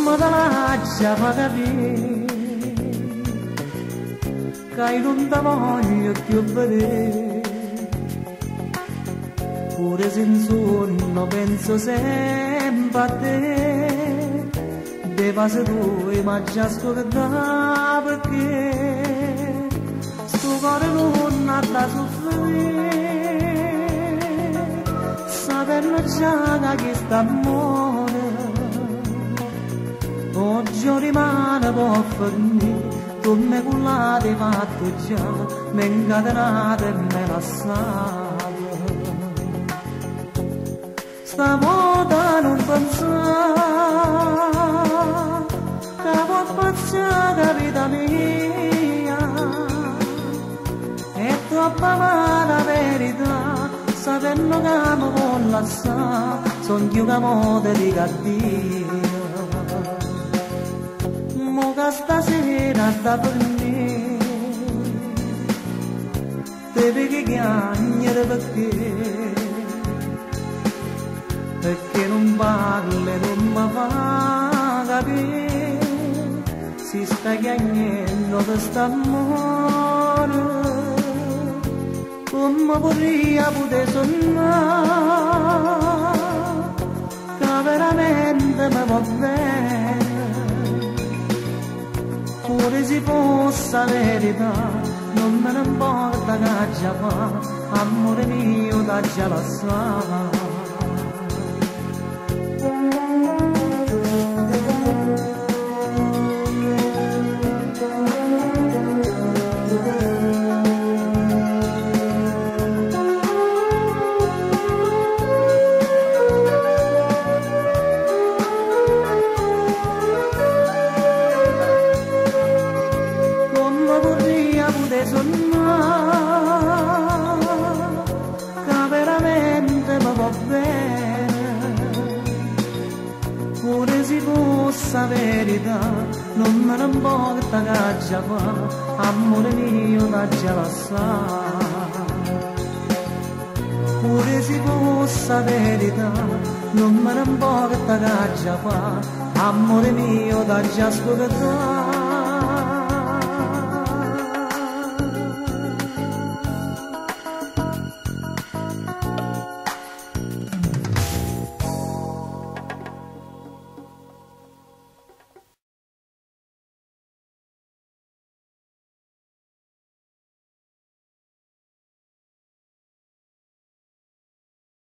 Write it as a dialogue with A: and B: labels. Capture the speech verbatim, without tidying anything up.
A: ma te lascia fa capire che non ti voglio più vedere. Pure se in sonno penso sempre a te, de fase tue ma già scordata perché sto cuore non ha da soffrire, sapendo già che sta amore oggi rimane può fermare. Come quella ti fatto già, mi incatenata e me lasciata. Stavolta non pensare che può passare vita mia, è troppo amara verità, sapendo che mi vuol lasciare, son più che mo te dico addio. Mo che stasera sta per me, te vedi chiagnere perché, perché non parli, non mi fa capire, si sta chiagnendo per st'amore, come vorrei poter sognare, che veramente mi va bene. Pure se fosse la verità, non me ne importa che già fa, amore mio da già lasciare. Che veramente mi va bene, pure se fosse la verità, non me ne importa che già fa, amore mio da già lasciare. Pure se fosse la verità, non me ne importa che già fa, amore mio da già scordare.